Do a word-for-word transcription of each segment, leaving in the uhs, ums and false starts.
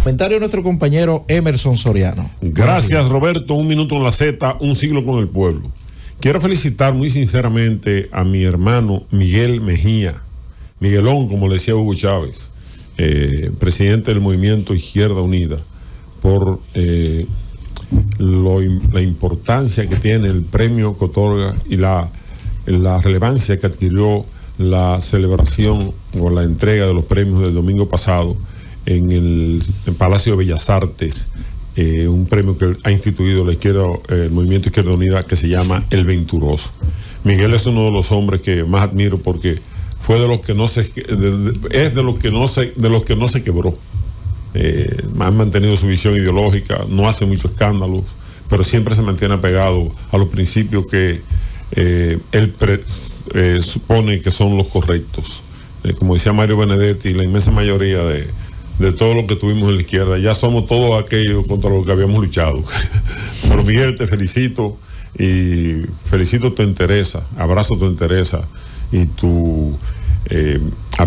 Comentario de nuestro compañero Emerson Soriano. Gracias, Roberto. Un minuto en la Z, un siglo con el pueblo. Quiero felicitar muy sinceramente a mi hermano Miguel Mejía, Miguelón, como le decía Hugo Chávez, eh, presidente del Movimiento Izquierda Unida, por eh, lo, la importancia que tiene el premio que otorga y la, la relevancia que adquirió la celebración o la entrega de los premios del domingo pasado en el, en Palacio de Bellas Artes, eh, un premio que ha instituido la izquierda, eh, el Movimiento Izquierda Unida, que se llama El Venturoso. Miguel es uno de los hombres que más admiro porque fue de los que no se de, de, es de los que no se de los que no se quebró. Eh, han mantenido su visión ideológica, no hace muchos escándalos, pero siempre se mantiene apegado a los principios que eh, él pre, eh, supone que son los correctos. Eh, como decía Mario Benedetti, la inmensa mayoría de, de todo lo que tuvimos en la izquierda, ya somos todos aquellos contra los que habíamos luchado. Pero Miguel, te felicito y felicito tu entereza, abrazo tu entereza y tu eh,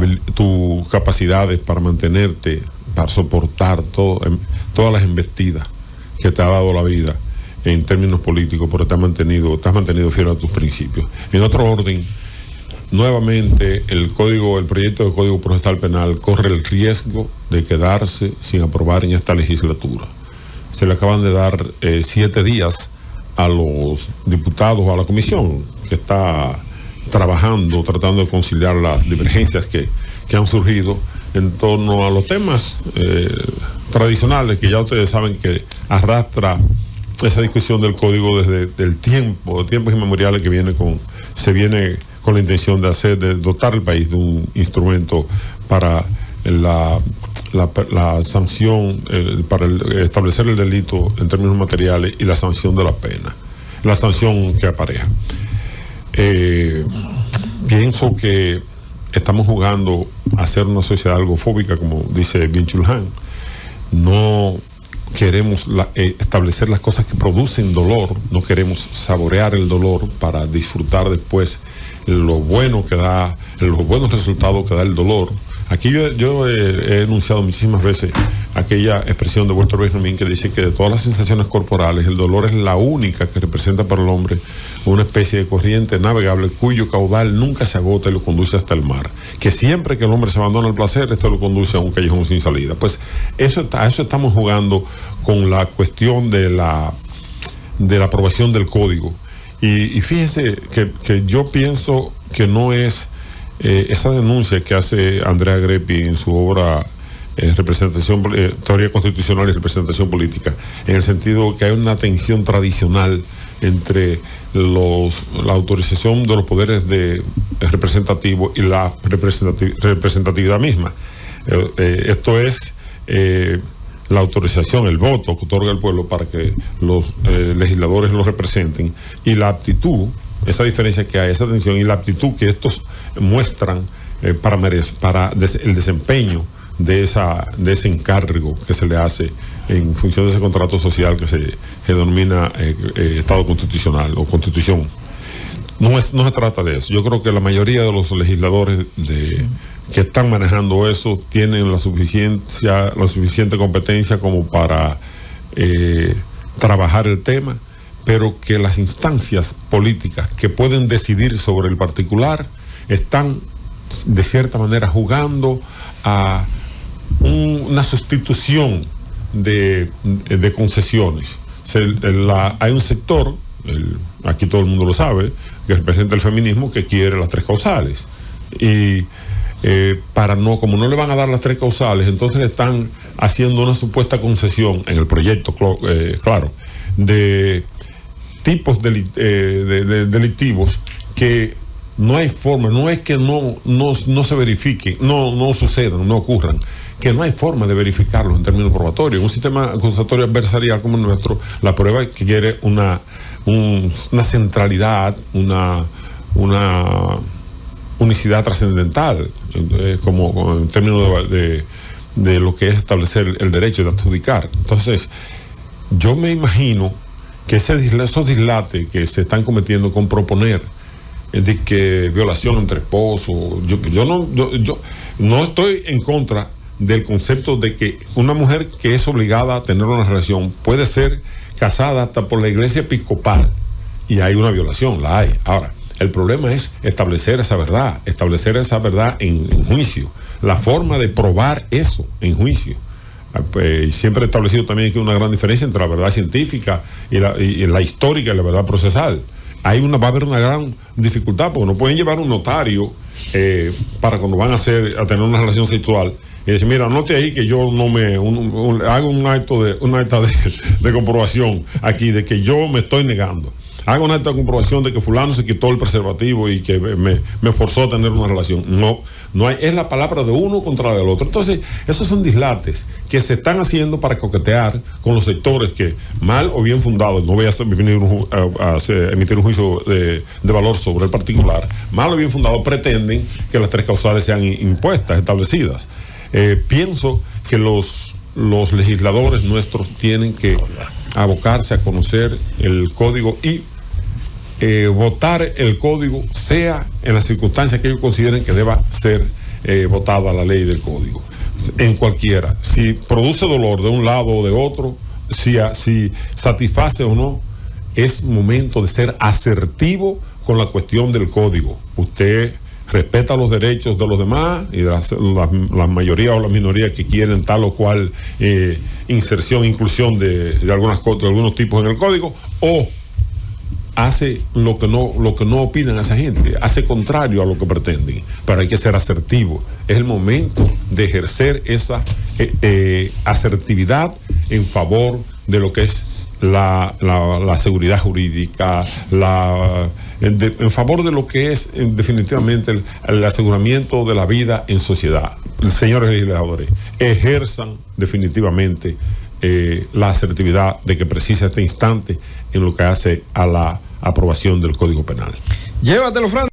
tus capacidades para mantenerte, para soportar todo, todas las embestidas que te ha dado la vida en términos políticos, pero te has mantenido, te has mantenido fiel a tus principios. En otro orden, nuevamente el código, el proyecto de Código Procesal Penal corre el riesgo de quedarse sin aprobar en esta legislatura. Se le acaban de dar eh, siete días a los diputados, a la comisión que está trabajando, tratando de conciliar las divergencias que, que han surgido en torno a los temas eh, tradicionales que ya ustedes saben que arrastra esa discusión del código desde el tiempo, tiempos inmemoriales que viene con, se viene con la intención de hacer, de dotar al país de un instrumento para la, la, la sanción, eh, para el, establecer el delito en términos materiales y la sanción de la pena, la sanción que apareja. Eh, pienso que estamos jugando a ser una sociedad algo fóbica, como dice Byung-Chul Han. No queremos la, eh, establecer las cosas que producen dolor, no queremos saborear el dolor para disfrutar después lo bueno que da, los buenos resultados que da el dolor. Aquí yo, yo he, he enunciado muchísimas veces aquella expresión de Walter Benjamin que dice que de todas las sensaciones corporales, el dolor es la única que representa para el hombre una especie de corriente navegable cuyo caudal nunca se agota y lo conduce hasta el mar. Que siempre que el hombre se abandona al placer, esto lo conduce a un callejón sin salida. Pues eso, a eso estamos jugando con la cuestión de la, de la aprobación del código. Y, y fíjense que, que yo pienso que no es eh, esa denuncia que hace Andrea Greppi en su obra eh, representación eh, Teoría Constitucional y Representación Política, en el sentido que hay una tensión tradicional entre los, la autorización de los poderes de, de representativos y la representati- representatividad misma. Eh, eh, esto es eh, la autorización, el voto que otorga el pueblo para que los eh, legisladores lo representen, y la aptitud, esa diferencia que hay, esa tensión y la aptitud que estos muestran eh, para, merece, para des, el desempeño de, esa, de ese encargo que se le hace en función de ese contrato social que se, que denomina eh, eh, Estado Constitucional o Constitución. No, es, no se trata de eso. Yo creo que la mayoría de los legisladores de, que están manejando eso tienen la suficiencia, la suficiente competencia como para eh, trabajar el tema, pero que las instancias políticas que pueden decidir sobre el particular están de cierta manera jugando a un, una sustitución de, de concesiones. Se, la, hay un sector, el, aquí todo el mundo lo sabe, que representa el feminismo, que quiere las tres causales. Y eh, para no, como no le van a dar las tres causales, entonces están haciendo una supuesta concesión en el proyecto, eh, claro, de tipos deli, eh, de, de, delictivos que no hay forma, no es que no, no, no se verifiquen, no, no sucedan, no ocurran, que no hay forma de verificarlos en términos probatorios. En un sistema acusatorio adversarial como el nuestro, la prueba quiere una, un, una centralidad, una, una unicidad trascendental, eh, como, como en términos de, de, de lo que es establecer el derecho de adjudicar. Entonces, yo me imagino que ese, esos dislates que se están cometiendo con proponer de que violación entre esposos, yo, yo, no, yo, yo no estoy en contra del concepto de que una mujer que es obligada a tener una relación puede ser casada hasta por la iglesia episcopal y hay una violación, la hay. Ahora, el problema es establecer esa verdad, establecer esa verdad en, en juicio, la forma de probar eso en juicio. Eh, siempre he establecido también que hay una gran diferencia entre la verdad científica y la, y, y la histórica y la verdad procesal. Hay una, va a haber una gran dificultad porque no pueden llevar un notario eh, para cuando van a, hacer, a tener una relación sexual y decir, mira, anote ahí que yo no me un, un, hago un acto de un acta de, de comprobación aquí de que yo me estoy negando. Hago una acta de comprobación de que fulano se quitó el preservativo y que me, me forzó a tener una relación. No, no hay, es la palabra de uno contra la del otro. Entonces, esos son dislates que se están haciendo para coquetear con los sectores que, mal o bien fundados, no voy a, venir un, a, a, a emitir un juicio de, de valor sobre el particular, mal o bien fundados pretenden que las tres causales sean impuestas, establecidas. Eh, pienso que los, los legisladores nuestros tienen que abocarse a conocer el código y eh, votar el código, sea en las circunstancias que ellos consideren que deba ser eh, votada la ley del código, en cualquiera, si produce dolor de un lado o de otro, si, si satisface o no, es momento de ser asertivo con la cuestión del código. Usted respeta los derechos de los demás y de las, la, la mayoría o la minoría que quieren tal o cual eh, inserción, inclusión de, de, algunas, de algunos tipos en el código, o hace lo que no lo que no opinan esa gente, hace contrario a lo que pretenden, pero hay que ser asertivo. Es el momento de ejercer esa eh, eh, asertividad en favor de lo que es la, la, la seguridad jurídica, la, en, de, en favor de lo que es en, definitivamente el, el aseguramiento de la vida en sociedad. Señores legisladores, ejerzan definitivamente eh, la asertividad de que precisa este instante en lo que hace a la aprobación del Código Penal. Llévatelo, Fran.